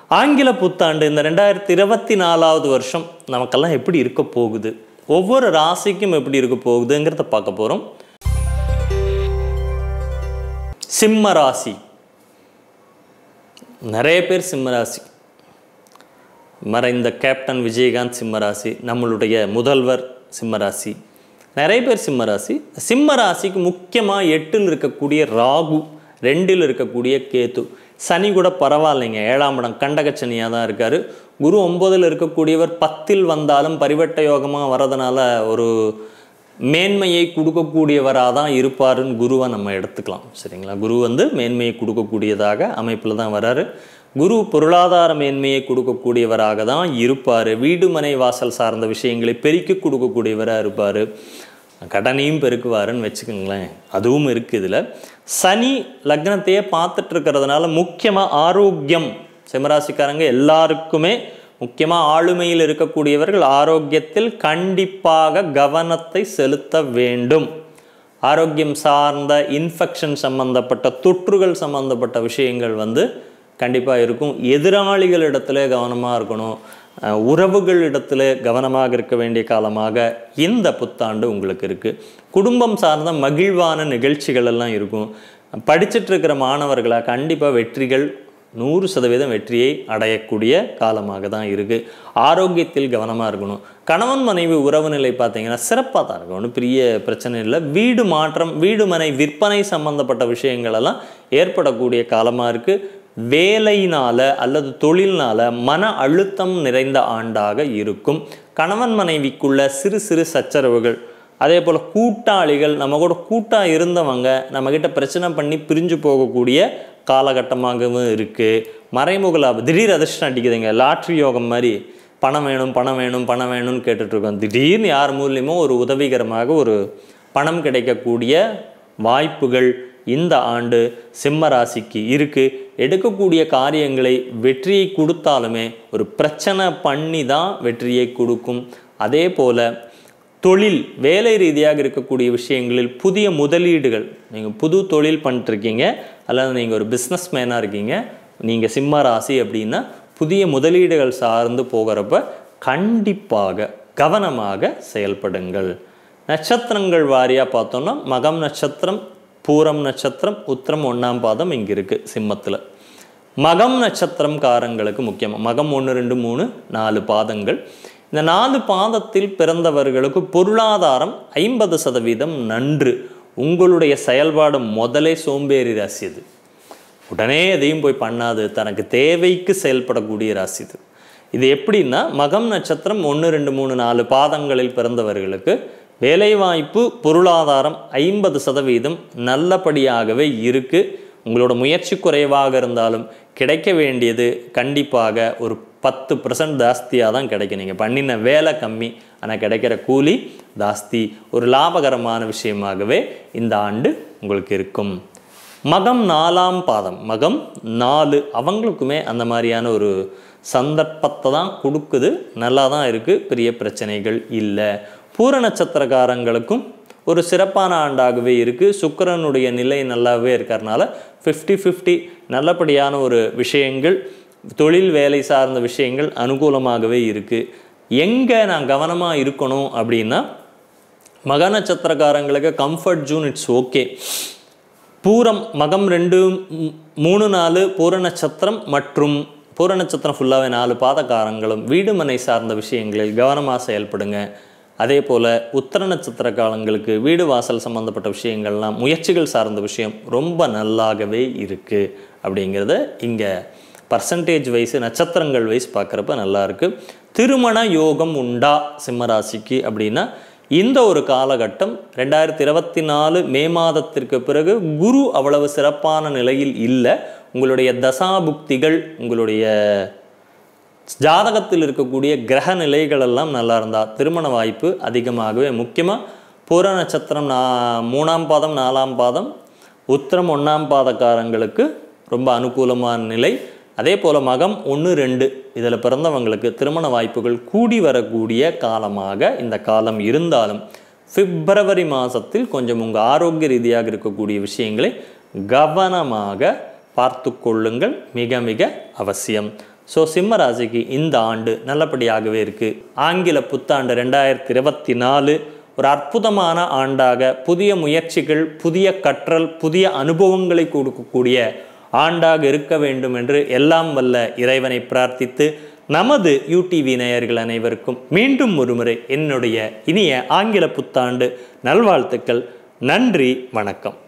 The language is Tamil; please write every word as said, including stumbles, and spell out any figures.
ஆங்கில புத்தாண்டு இந்த ரெண்டாயிரத்தி இருபத்தி நாலாவது வருஷம் நமக்கெல்லாம் எப்படி இருக்க போகுது, ஒவ்வொரு ராசிக்கும் எப்படி இருக்க போகுதுங்கிறத பார்க்க போகிறோம். சிம்ம ராசி, நிறைய பேர் சிம்ம ராசி. மறைந்த கேப்டன் விஜயகாந்த் சிம்ம ராசி, நம்மளுடைய முதல்வர் சிம்ம ராசி, நிறைய பேர் சிம்ம ராசி. சிம்ம ராசிக்கு முக்கியமாக எட்டில் இருக்கக்கூடிய ராகு, ரெண்டில் இருக்கக்கூடிய கேது, சனி கூட பரவாயில்லைங்க, ஏழாம் இடம் கண்டகச்சனியாக தான் இருக்கார். குரு ஒன்பதில் இருக்கக்கூடியவர் பத்தில் வந்தாலும் பரிவட்ட யோகமாக வரதுனால ஒரு மேன்மையை கொடுக்கக்கூடியவராக தான் இருப்பாருன்னு குருவை நம்ம எடுத்துக்கலாம். சரிங்களா? குரு வந்து மேன்மையை கொடுக்கக்கூடியதாக அமைப்பில் தான் வராரு. குரு பொருளாதார மேன்மையை கொடுக்கக்கூடியவராக தான் இருப்பார். வீடு மனை வாசல் சார்ந்த விஷயங்களை பெருக்கி கொடுக்கக்கூடியவராக இருப்பார். கடனையும் பெருக்குவாருன்னு வச்சுக்கோங்களேன், அதுவும் இருக்குது. இதில் சனி லக்னத்தையே பார்த்துட்டு இருக்கிறதுனால முக்கியமாக ஆரோக்கியம், சிம்மராசிக்காரங்க எல்லாருக்குமே முக்கியமாக ஆளுமையில் இருக்கக்கூடியவர்கள் ஆரோக்கியத்தில் கண்டிப்பாக கவனத்தை செலுத்த வேண்டும். ஆரோக்கியம் சார்ந்த இன்ஃபெக்ஷன் சம்பந்தப்பட்ட தொற்றுகள் சம்பந்தப்பட்ட விஷயங்கள் வந்து கண்டிப்பாக இருக்கும். எதிராளிகளிடத்துல கவனமாக இருக்கணும். உறவுகளிடத்தில் கவனமாக இருக்க வேண்டிய காலமாக இந்த புத்தாண்டு உங்களுக்கு இருக்குது. குடும்பம் சார்ந்த மகிழ்வான நிகழ்ச்சிகள் எல்லாம் இருக்கும். படிச்சுட்டு இருக்கிற மாணவர்களாக கண்டிப்பாக வெற்றிகள் நூறு சதவீதம் வெற்றியை அடையக்கூடிய காலமாக தான் இருக்குது. ஆரோக்கியத்தில் கவனமாக இருக்கணும். கணவன் மனைவி உறவு நிலை பார்த்தீங்கன்னா சிறப்பாக தான் இருக்கும், ஒன்றும் பெரிய பிரச்சனை இல்லை. வீடு மாற்றம், வீடு மனை விற்பனை சம்பந்தப்பட்ட விஷயங்களெல்லாம் ஏற்படக்கூடிய காலமாக இருக்குது. வேலையினால் அல்லது தொழில்னால் மன அழுத்தம் நிறைந்த ஆண்டாக இருக்கும். கணவன் மனைவிக்குள்ள சிறு சிறு சச்சரவுகள், அதே போல் கூட்டாளிகள், நம்ம கூட கூட்டாக இருந்தவங்க நம்மக்கிட்ட பிரச்சனை பண்ணி பிரிஞ்சு போகக்கூடிய காலகட்டமாகவும் இருக்குது. மறைமுக லாபம், திடீர் அதிர்ஷ்டம் அடிக்குதுங்க, லாட்ரி யோகம் மாதிரி பணம் வேணும் பணம் வேணும் பணம் வேணும்னு கேட்டுட்ருக்கோம். திடீர்னு யார் மூலியமோ ஒரு உதவிகரமாக ஒரு பணம் கிடைக்கக்கூடிய வாய்ப்புகள் இந்த ஆண்டு சிம்ம ராசிக்கு இருக்குது. எடுக்கக்கூடிய காரியங்களை வெற்றியை கொடுத்தாலுமே ஒரு பிரச்சனை பண்ணி தான் வெற்றியை கொடுக்கும். அதே போல் தொழில் வேலை ரீதியாக இருக்கக்கூடிய விஷயங்களில் புதிய முதலீடுகள், நீங்கள் புது தொழில் பண்ணிட்டுருக்கீங்க அல்லது நீங்கள் ஒரு பிஸ்னஸ் மேனாக இருக்கீங்க, நீங்கள் சிம்ம ராசி அப்படின்னா புதிய முதலீடுகள் சார்ந்து போகிறப்ப கண்டிப்பாக கவனமாக செயல்படுங்கள். நட்சத்திரங்கள் வாரியாக பார்த்தோன்னா மகம் நட்சத்திரம், பூரம் நட்சத்திரம், உத்திரம் ஒன்றாம் பாதம் இங்கே இருக்குது சிம்மத்தில். மகம் நட்சத்திரம் காரங்களுக்கு முக்கியமாக மகம் ஒன்று ரெண்டு மூணு நாலு பாதங்கள். இந்த நாலு பாதத்தில் பிறந்தவர்களுக்கு பொருளாதாரம் ஐம்பது சதவீதம் நன்று. உங்களுடைய செயல்பாடு முதலே சோம்பேறி ராசி, அது உடனே எதையும் போய் பண்ணாது, தனக்கு தேவைக்கு செயல்படக்கூடிய ராசி இது. இது எப்படின்னா மகம் நட்சத்திரம் ஒன்று ரெண்டு மூணு நாலு பாதங்களில் பிறந்தவர்களுக்கு வேலைவாய்ப்பு பொருளாதாரம் ஐம்பது சதவீதம் நல்லபடியாகவே இருக்குது. உங்களோட முயற்சி குறைவாக இருந்தாலும் கிடைக்க வேண்டியது கண்டிப்பாக ஒரு பத்து பர்சன்ட் ஜாஸ்தியாக தான் கிடைக்கும். நீங்கள் பண்ணின வேலை கம்மி, ஆனால் கிடைக்கிற கூலி ஜாஸ்தி. ஒரு லாபகரமான விஷயமாகவே இந்த ஆண்டு உங்களுக்கு இருக்கும். மகம் நாலாம் பாதம், மகம் நாலு, அவங்களுக்குமே அந்த மாதிரியான ஒரு சந்தர்ப்பத்தை தான் கொடுக்குது. நல்லா தான் இருக்குது, பெரிய பிரச்சனைகள் இல்லை. பூர நட்சத்திரக்காரங்களுக்கும் ஒரு சிறப்பான ஆண்டாகவே இருக்குது. சுக்கிரனுடைய நிலை நல்லாவே இருக்கிறதுனால ஃபிஃப்டி ஃபிஃப்டி நல்லபடியான ஒரு விஷயங்கள், தொழில் வேலை சார்ந்த விஷயங்கள் அனுகூலமாகவே இருக்குது. எங்கே நான் கவனமாக இருக்கணும் அப்படின்னா மக நட்சத்திரக்காரங்களுக்கு comfort zone it's okay. Pooram Magam ரெண்டு மூணு நாலு பூர நட்சத்திரம் மற்றும் பூர நட்சத்திரம் ஃபுல்லாகவே நாலு பாதக்காரங்களும் வீடு மனை சார்ந்த விஷயங்களில் கவனமாக செயல்படுங்க. அதே போல் உத்திர நட்சத்திர காலங்களுக்கு வீடு வாசல் சம்மந்தப்பட்ட விஷயங்கள்லாம் முயற்சிகள் சார்ந்த விஷயம் ரொம்ப நல்லாகவே இருக்குது. அப்படிங்கிறத இங்கே பர்சன்டேஜ் வைஸ் நட்சத்திரங்கள் வைஸ் பார்க்குறப்ப நல்லாயிருக்கு. திருமண யோகம் உண்டா சிம்மராசிக்கு அப்படின்னா இந்த ஒரு காலகட்டம் ரெண்டாயிரத்தி இருபத்தி நாலு மே மாதத்திற்கு பிறகு குரு அவ்வளவு சிறப்பான நிலையில் இல்லை. உங்களுடைய தசாபுக்திகள், உங்களுடைய ஜாதகத்தில் இருக்கக்கூடிய கிரக நிலைகள் எல்லாம் நல்லா இருந்தால் திருமண வாய்ப்பு அதிகமாகவே. முக்கியமாக பூர நட்சத்திரம் நா மூணாம் பாதம் நாலாம் பாதம் உத்திரம் ஒன்றாம் பாதக்காரங்களுக்கு ரொம்ப அனுகூலமான நிலை. அதே போல் மகம் ஒன்று ரெண்டு இதில் பிறந்தவங்களுக்கு திருமண வாய்ப்புகள் கூடி வரக்கூடிய காலமாக இந்த காலம் இருந்தாலும் பிப்ரவரி மாதத்தில் கொஞ்சம் உங்கள் ஆரோக்கிய ரீதியாக இருக்கக்கூடிய விஷயங்களை கவனமாக பார்த்து கொள்ளுங்கள், மிக மிக அவசியம். ஸோ சிம்ம ராசிக்கு இந்த ஆண்டு நல்லபடியாகவே இருக்குது. ஆங்கில புத்தாண்டு ரெண்டாயிரத்தி இருபத்தி நாலு ஒரு அற்புதமான ஆண்டாக புதிய முயற்சிகள், புதிய கற்றல், புதிய அனுபவங்களை கொடுக்கக்கூடிய ஆண்டாக இருக்க வேண்டும் என்று எல்லாம் வல்ல இறைவனை பிரார்த்தித்து நமது யூடிவி நேயர்கள் அனைவருக்கும் மீண்டும் ஒருமுறை என்னுடைய இனிய ஆங்கில புத்தாண்டு நல்வாழ்த்துக்கள். நன்றி, வணக்கம்.